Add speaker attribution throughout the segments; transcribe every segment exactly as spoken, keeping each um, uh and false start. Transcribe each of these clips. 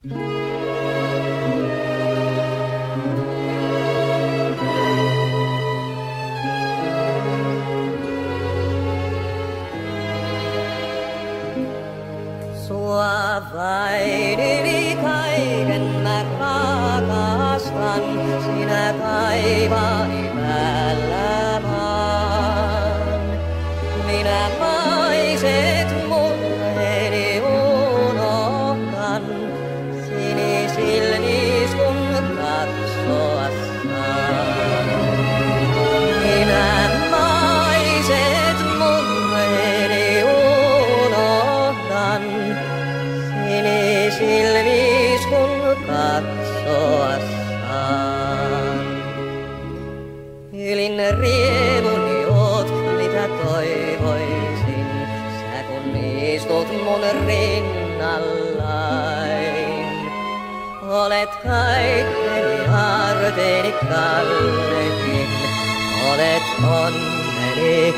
Speaker 1: Sua vain yli kaiken mä rakastan, sinä taivaani päällä maan. Minä maiset murheeni unohdan, sinisilmis kun katsoa saan. Minä maiset murheeni unohdan, sinisilmis kun katsoa saan. Ylin riemuni oot, mitä toivoisin, sä kun istut mun rinnallain. Olet kaikkeni arteeni kallekin, olet onneni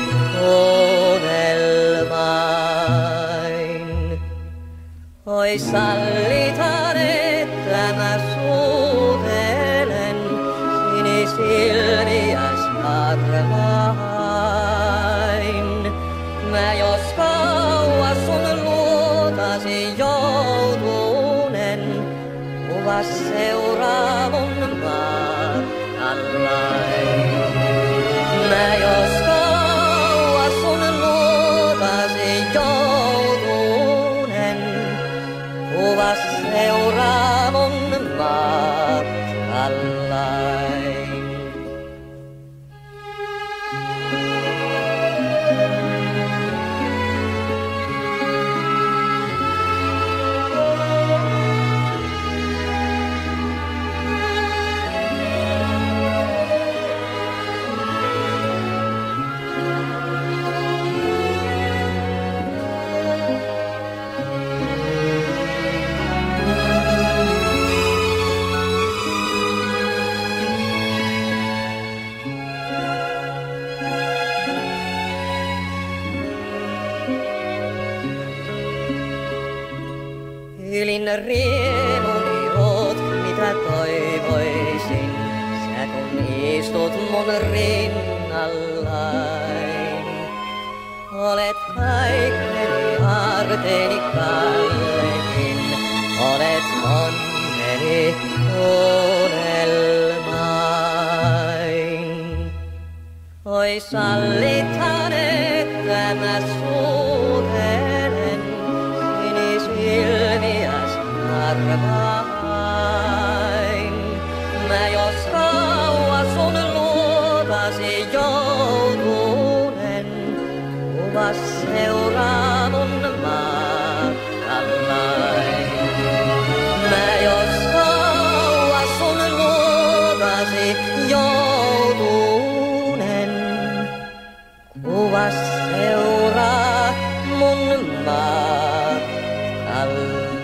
Speaker 1: unelmain. Oi sallitaan, että mä suutelen, sinisilmiäs arvain. Mä jos kauas sun luotasi joutunen, kuvas seuraa mun maatallain. Mä jos kauas sun luotasi joutunen, kuvas seuraa mun maatallain. Ylin riemuni oot, mitä toivoisin, sä kun istut mun rinnallain. Olet kaikkeni arteeni kallekin, olet onneni unelmain. Oi sallithan, että mä suutelen, sinisilmiäs arvain. Mä jos kauas sun luotasi joutunen, kuvas seuraa mun maatallain. Mä jos kauas sun luotasi joutunen, kuvas seuraa mun maatallain.